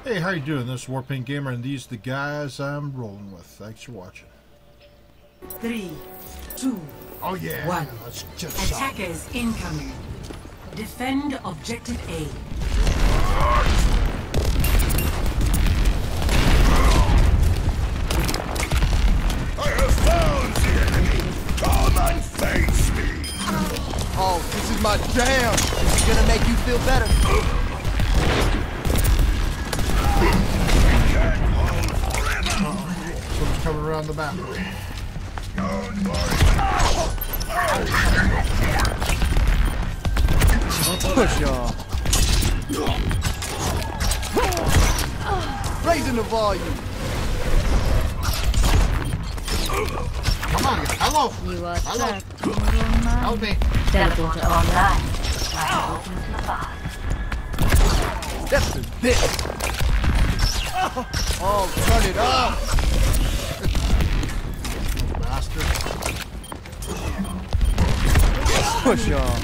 Hey, how you doing? This is Warpaint Gamer, and these are the guys I'm rolling with. Thanks for watching. 3, 2, Oh yeah, 1. let's just Attackers incoming. Defend objective A. I have found the enemy! Come and face me! Oh, this is my jam! This is gonna make you feel better. Someone's coming around the back. Don't worry. Push y'all. Raising the volume. Come on, hello! You are Hello! trapped in your mind. Help me! Teleporter online. That's the bit. Oh, turn it up. Bastard. Push y'all.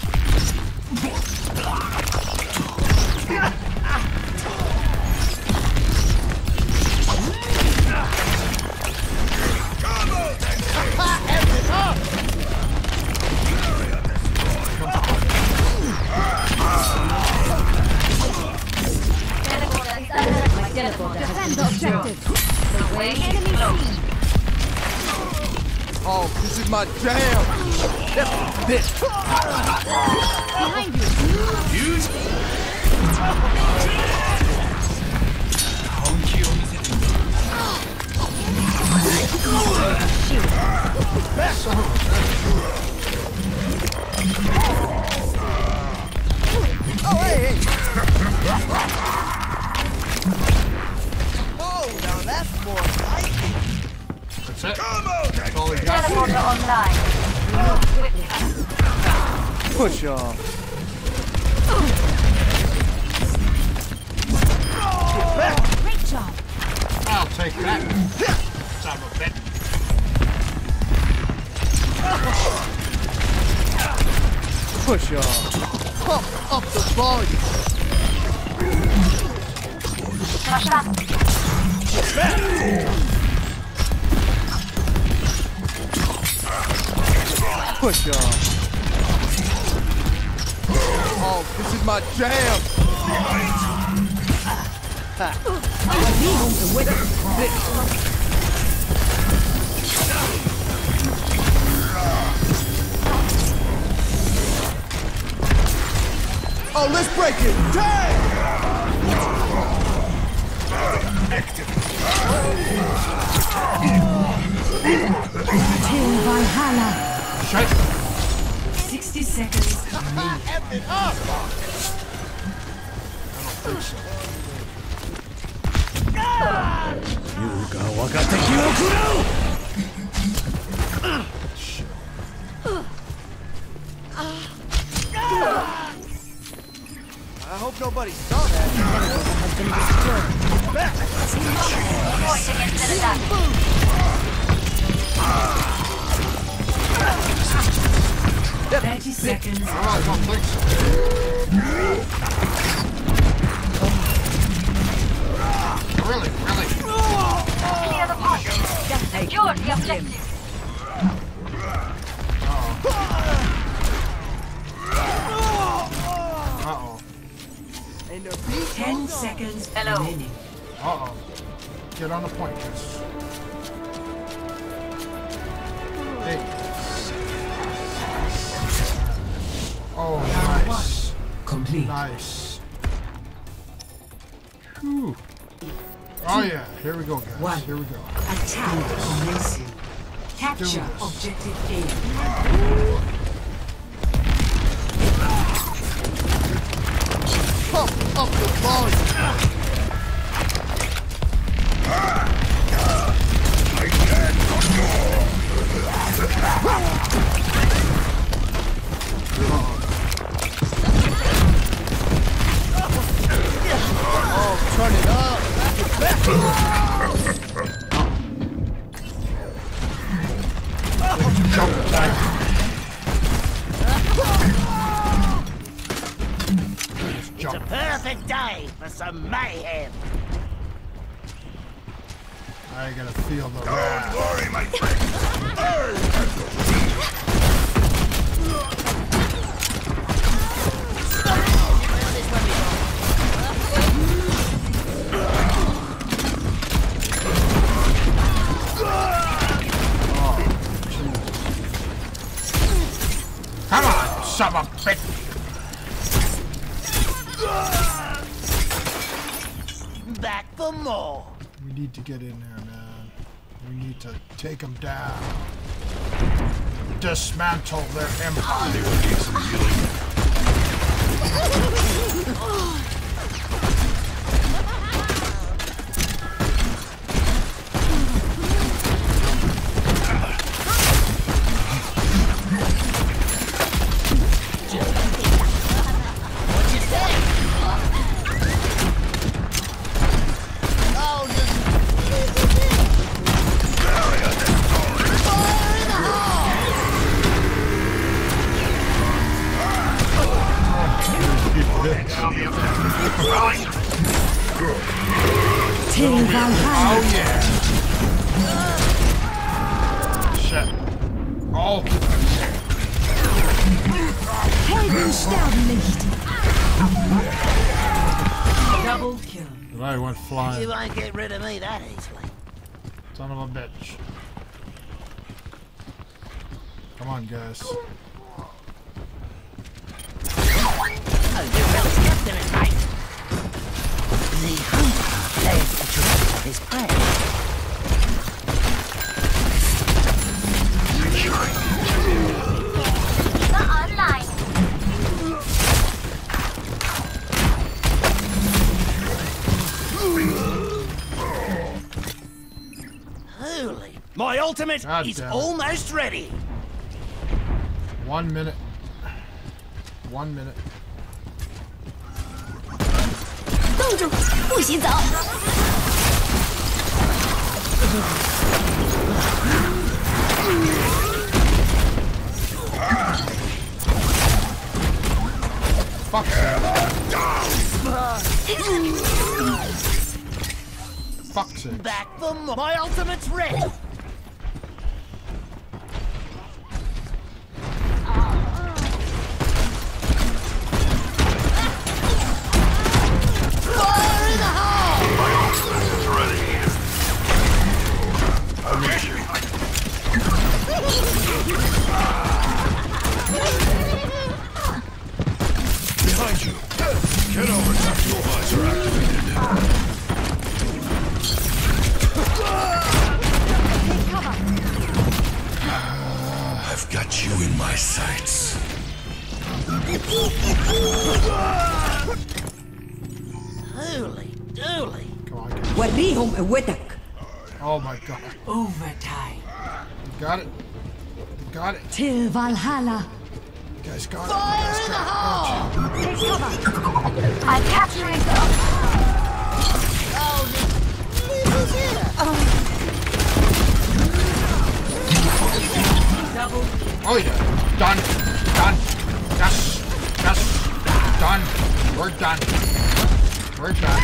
Defend the objective. The way enemy close. Oh, this is my jam. That's the bit. Behind you. Use Oh, hey. Oh, now that's more like it. That's it. come on! That's all we got. Teleporter online. Move quickly. Push y'all. Great job. I'll take that. Son of a bitch. Push y'all. Pump up the volume. Push y'all. Oh, this is my jam. Oh, let's break it. Damn! Till Valhalla. Shit! 60 seconds remaining. F it up! I hope nobody saw that. Forcing into the attack. 30 seconds. I don't think so. Really? Clear the pocket. Secure the objective. Uh-oh. And the beat 10 goes on. seconds Hello. remaining. Uh-oh. Get on the point, kids. Hey. Oh, nice. Complete. Nice. Whew. Oh yeah, here we go, guys. One. Here we go. Attack commencing. Capture this. objective A. Pump up the volume. Oh, turn it up. Jump attack. Perfect day for some mayhem. I gotta feel the Don't wrath. worry, my friend. Come on, son of a bitch! Back for more. We need to get in there, man. We need to take them down. Dismantle their empire. Anyone need some healing? Oh yeah! Shit. Oh! Double kill. I went flying. You won't get rid of me that easily. Son of a bitch. Come on, guys. Oh, you really stepped in it, mate. The hunter lays the trap for his prey. Online. Holy. My ultimate God is damn it. almost ready. 1 minute. 1 minute. 冻住，不许走！ Fuck. Fuck's sake. Back for more. My ultimate's ready. Fire in the hole! My ultimate is ready. I'll meet you. Behind you. Get over. Tactical visor activated. I've got you in my sights. Holy dooly. Come on, guys. وريهم قوتك. Oh my god. Overtime. You got it. You got it. Till Valhalla. You guys got it. Fire You guys in the got hole! Take cover. I'm capturing them. Oh, this is it. Double it. Oh yeah. Done. Done. Yes. Yes. Done. We're done. We're done.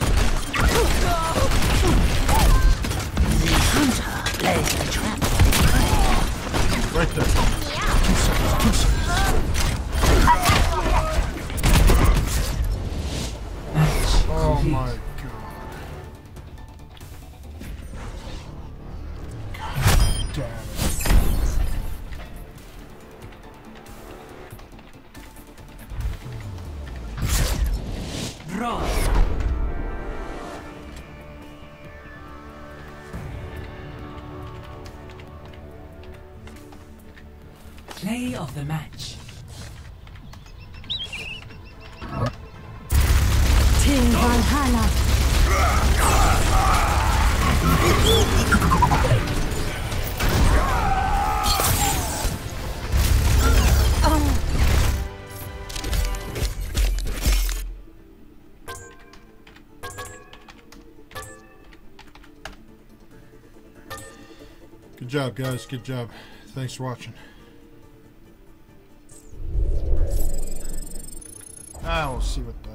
The hunter lays the trap. Right there. 2 seconds. 2 seconds. Oh my god. God damn it. draw. Play of the match. Till Valhalla. Good job, guys. Good job. Thanks for watching. We'll see what the